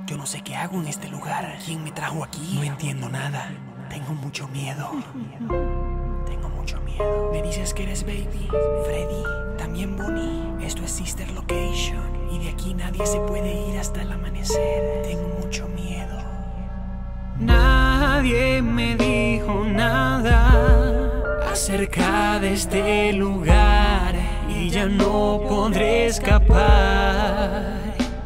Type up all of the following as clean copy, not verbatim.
Yo no sé qué hago en este lugar. ¿Quién me trajo aquí? No entiendo nada. Tengo mucho miedo. Tengo mucho miedo. Me dices que eres Baby, Freddy, también Bonnie. Esto es Sister Location y de aquí nadie se puede ir hasta el amanecer. Tengo mucho miedo. Nadie me dijo nada acerca de este lugar y ya no podré escapar.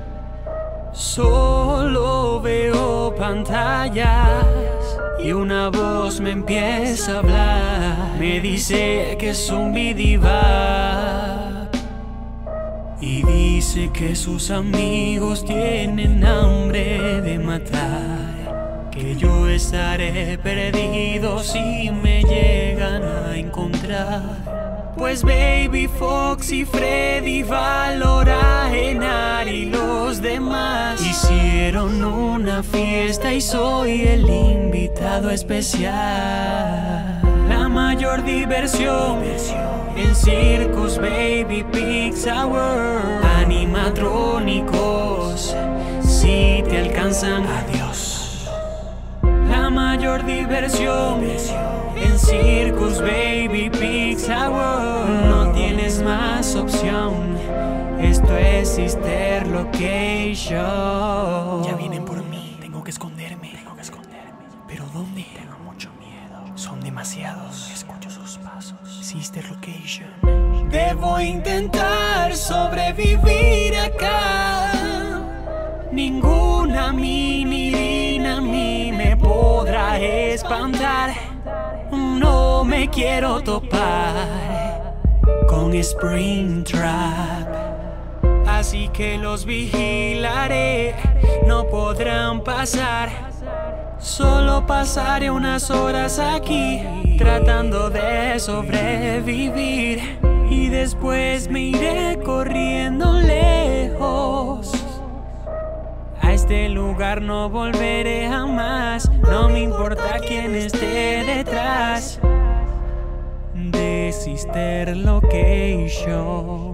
Solo veo pantallas y una voz me empieza a hablar. Me dice que es un Bidivap y dice que sus amigos tienen hambre de matar, que yo estaré perdido si me llegan a encontrar. Pues Baby Fox y Freddy, Valora, Enar y los demás hicieron una fiesta y soy el invitado especial. La mayor diversión en Circus Baby Pizza World. Animatrónicos, si te alcanzan, adiós. La mayor diversión en Circus Baby Pizza World. No tienes más opción. Esto es Sister Location. Ya vienen por mí. Tengo que esconderme. ¿Pero dónde? Tengo mucho miedo. Son demasiados. Escucho sus pasos. Sister Location. Debo intentar sobrevivir acá. Ninguna minirina a mí me podrá espantar. No me quiero topar con Springtrap, así que los vigilaré. No podrán pasar. Solo pasaré unas horas aquí tratando de sobrevivir y después me iré corriendo lejos. A este lugar no volveré jamás. No me importa quién esté detrás de Sister Location.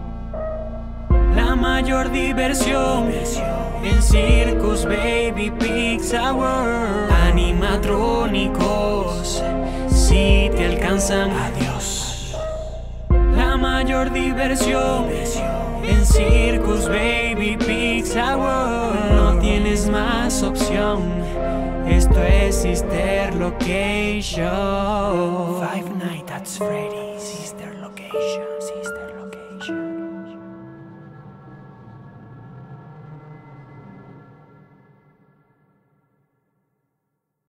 La mayor diversión en Circus Baby Pizza World. Animatrónicos, si te alcanzan, adiós. La mayor diversión en Circus Baby Pizza World. No tienes más opción. Esto es Sister Location. Five Nights at Freddy's. Sister Location.